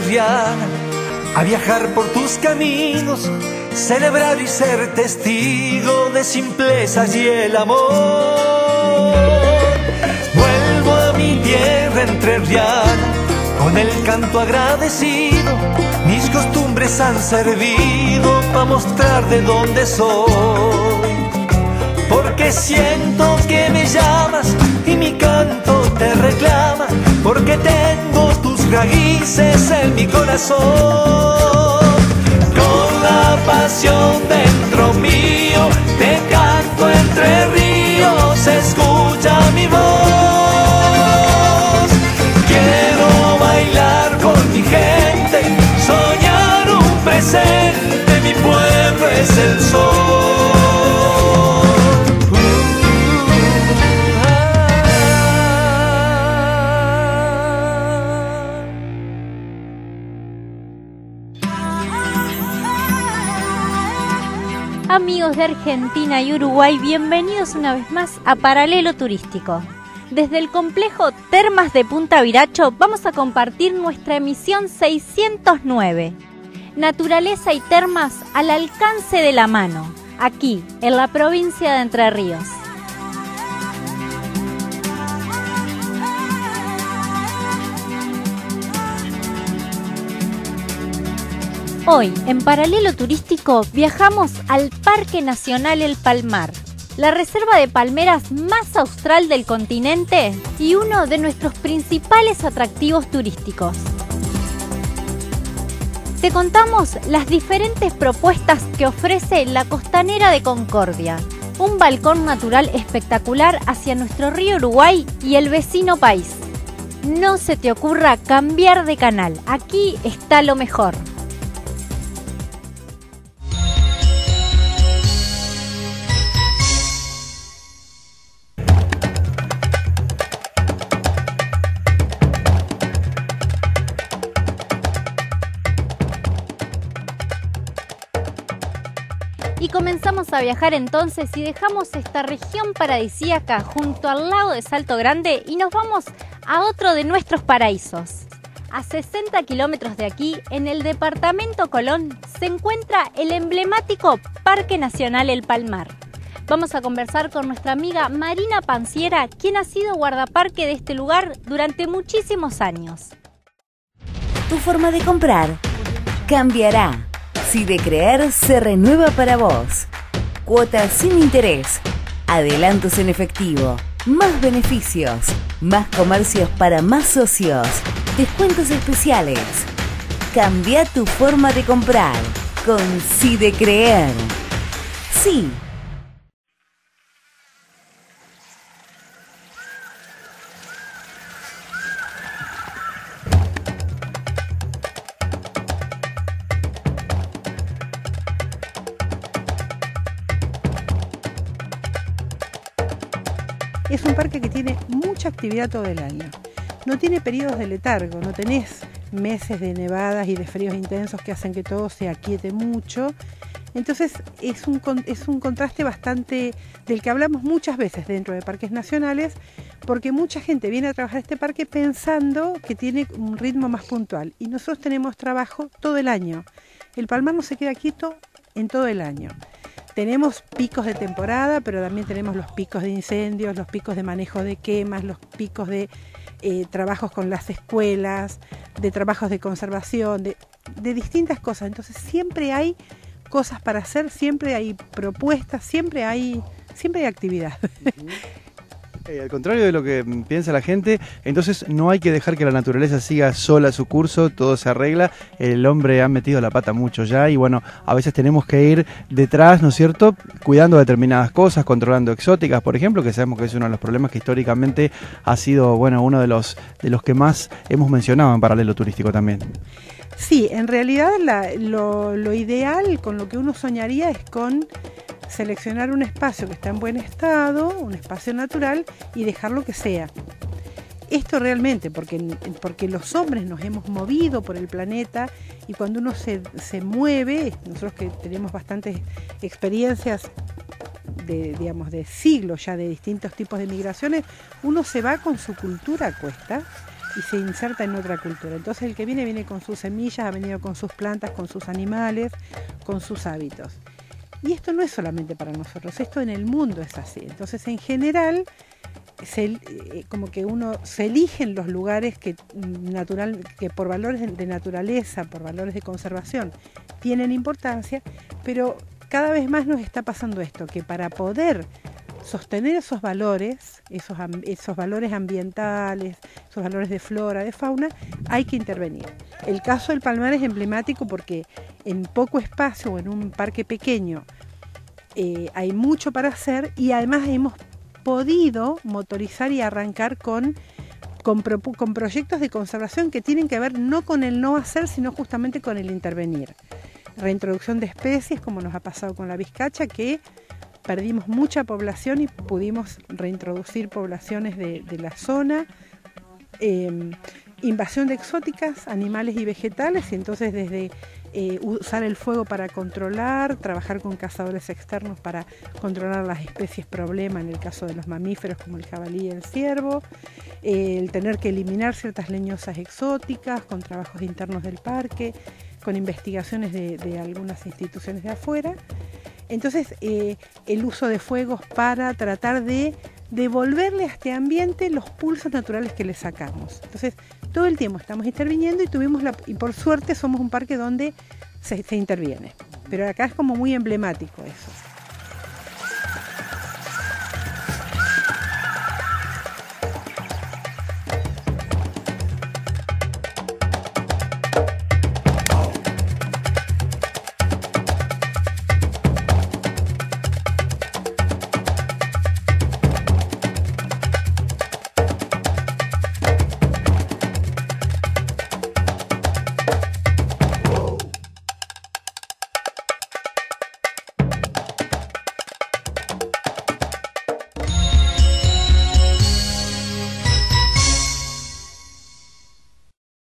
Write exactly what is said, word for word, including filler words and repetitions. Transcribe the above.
entrerriana, a viajar por tus caminos, celebrar y ser testigo de simplezas y el amor. Vuelvo a mi tierra entrerriana con el canto agradecido, mis costumbres han servido para mostrar de dónde soy. Porque siento que me llamas y mi canto te reclama, porque tengo tus raíces en mi corazón. Con la pasión dentro mío, te canto entre ríos, escucha mi voz. Quiero bailar con mi gente, soñar un presente, mi pueblo es el sol. Amigos de Argentina y Uruguay, bienvenidos una vez más a Paralelo Turístico. Desde el complejo Termas de Punta Viracho vamos a compartir nuestra emisión seiscientos nueve. Naturaleza y termas al alcance de la mano, aquí en la provincia de Entre Ríos. Hoy, en Paralelo Turístico, viajamos al Parque Nacional El Palmar, la reserva de palmeras más austral del continente y uno de nuestros principales atractivos turísticos. Te contamos las diferentes propuestas que ofrece la Costanera de Concordia, un balcón natural espectacular hacia nuestro río Uruguay y el vecino país. No se te ocurra cambiar de canal, aquí está lo mejor. Y comenzamos a viajar entonces y dejamos esta región paradisíaca junto al lago de Salto Grande y nos vamos a otro de nuestros paraísos. A sesenta kilómetros de aquí, en el departamento Colón, se encuentra el emblemático Parque Nacional El Palmar. Vamos a conversar con nuestra amiga Marina Panciera, quien ha sido guardaparque de este lugar durante muchísimos años. Tu forma de comprar cambiará. Si de creer se renueva para vos. Cuotas sin interés, adelantos en efectivo, más beneficios, más comercios para más socios, descuentos especiales. Cambia tu forma de comprar con Si de creer. Sí. Es un parque que tiene mucha actividad todo el año. No tiene periodos de letargo, no tenés meses de nevadas y de fríos intensos que hacen que todo se aquiete mucho. Entonces es un, es un contraste bastante del que hablamos muchas veces dentro de parques nacionales, porque mucha gente viene a trabajar a este parque pensando que tiene un ritmo más puntual. Y nosotros tenemos trabajo todo el año. El Palmar no se queda quieto en todo el año. Tenemos picos de temporada, pero también tenemos los picos de incendios, los picos de manejo de quemas, los picos de eh, trabajos con las escuelas, de trabajos de conservación, de, de distintas cosas. Entonces siempre hay cosas para hacer, siempre hay propuestas, siempre hay, siempre hay actividad. Uh-huh. Eh, al contrario de lo que piensa la gente, entonces no hay que dejar que la naturaleza siga sola su curso, todo se arregla, el hombre ha metido la pata mucho ya y bueno, a veces tenemos que ir detrás, ¿no es cierto?, cuidando determinadas cosas, controlando exóticas, por ejemplo, que sabemos que es uno de los problemas que históricamente ha sido, bueno, uno de los, de los que más hemos mencionado en Paralelo Turístico también. Sí, en realidad la, lo, lo ideal, con lo que uno soñaría, es con seleccionar un espacio que está en buen estado, un espacio natural, y dejarlo que sea. Esto realmente, porque, porque los hombres nos hemos movido por el planeta y cuando uno se, se mueve, nosotros que tenemos bastantes experiencias de, digamos, de siglos ya de distintos tipos de migraciones, uno se va con su cultura a cuesta y se inserta en otra cultura. Entonces el que viene, viene con sus semillas, ha venido con sus plantas, con sus animales, con sus hábitos. Y esto no es solamente para nosotros, esto en el mundo es así. Entonces en general, se, eh, como que uno se eligen los lugares que, natural, que por valores de, de naturaleza, por valores de conservación, tienen importancia, pero cada vez más nos está pasando esto, que para poder sostener esos valores, esos, esos valores ambientales, esos valores de flora, de fauna, hay que intervenir. El caso del Palmar es emblemático porque en poco espacio o en un parque pequeño eh, hay mucho para hacer y además hemos podido motorizar y arrancar con, con, pro, con proyectos de conservación que tienen que ver no con el no hacer, sino justamente con el intervenir. Reintroducción de especies, como nos ha pasado con la vizcacha, que perdimos mucha población y pudimos reintroducir poblaciones de, de la zona. Eh, invasión de exóticas, animales y vegetales, y entonces desde eh, usar el fuego para controlar, trabajar con cazadores externos para controlar las especies problema, en el caso de los mamíferos como el jabalí y el ciervo, eh, el tener que eliminar ciertas leñosas exóticas con trabajos internos del parque, con investigaciones de, de algunas instituciones de afuera. Entonces, eh, el uso de fuegos para tratar de devolverle a este ambiente los pulsos naturales que le sacamos. Entonces, todo el tiempo estamos interviniendo y tuvimos la, y por suerte somos un parque donde se, se interviene. Pero acá es como muy emblemático eso.